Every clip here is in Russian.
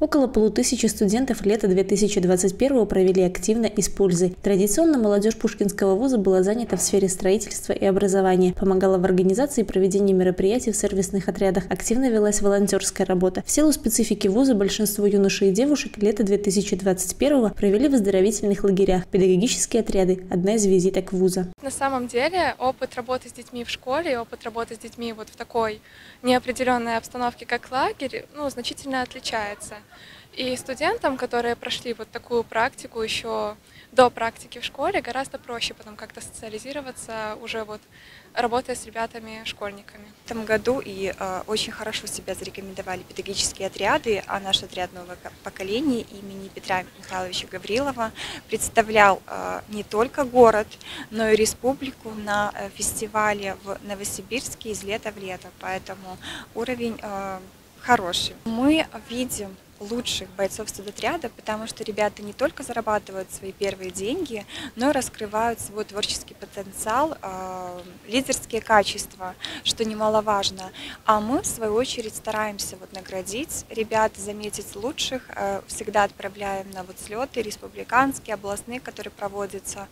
Около 5000 студентов лета 2021 провели активно и с пользой. Традиционно молодежь Пушкинского вуза была занята в сфере строительства и образования, помогала в организации и проведении мероприятий в сервисных отрядах, активно велась волонтерская работа. В силу специфики вуза большинство юношей и девушек лето 2021 провели в оздоровительных лагерях, педагогические отряды – одна из визиток вуза. На самом деле опыт работы с детьми в школе и опыт работы с детьми вот в такой неопределенной обстановке, как лагерь, значительно отличается. И студентам, которые прошли вот такую практику еще до практики в школе, гораздо проще потом как-то социализироваться, уже вот работая с ребятами-школьниками. В этом году очень хорошо себя зарекомендовали педагогические отряды, а наш отряд «Новое поколение» имени Петра Михайловича Гаврилова представлял не только город, но и республику на фестивале в Новосибирске из лета в лето, поэтому уровень хороший. Мы видим лучших бойцов студотряда, потому что ребята не только зарабатывают свои первые деньги, но и раскрывают свой творческий потенциал, лидерские качества, что немаловажно. А мы, в свою очередь, стараемся наградить ребят, заметить лучших, всегда отправляем на слеты республиканские, областные, которые проводятся.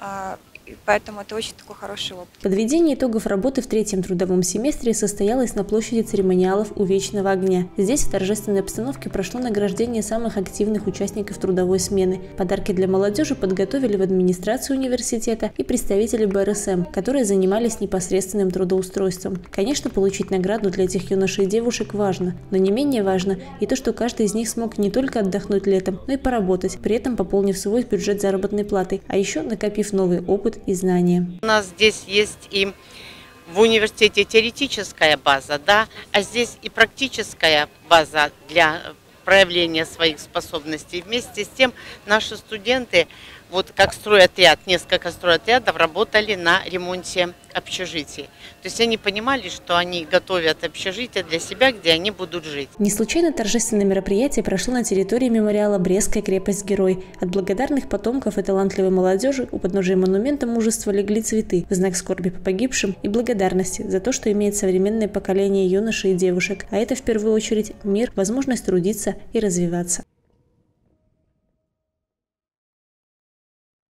Поэтому это очень такой хороший опыт. Подведение итогов работы в третьем трудовом семестре состоялось на площади церемониалов у Вечного огня. Здесь в торжественной обстановке прошло награждение самых активных участников трудовой смены. Подарки для молодежи подготовили в администрации университета и представители БРСМ, которые занимались непосредственным трудоустройством. Конечно, получить награду для этих юношей и девушек важно, но не менее важно и то, что каждый из них смог не только отдохнуть летом, но и поработать, при этом пополнив свой бюджет заработной платы, а еще накопив новый опыт и знания. У нас здесь есть и в университете теоретическая база, да, а здесь и практическая база для проявления своих способностей. Вместе с тем наши студенты, как стройотряд, несколько стройотрядов работали на ремонте общежитий. То есть они понимали, что они готовят общежитие для себя, где они будут жить. Не случайно торжественное мероприятие прошло на территории мемориала «Брестская крепость-герой». От благодарных потомков и талантливой молодежи у подножия монумента мужества легли цветы в знак скорби по погибшим и благодарности за то, что имеет современное поколение юношей и девушек. А это в первую очередь мир, возможность трудиться и развиваться.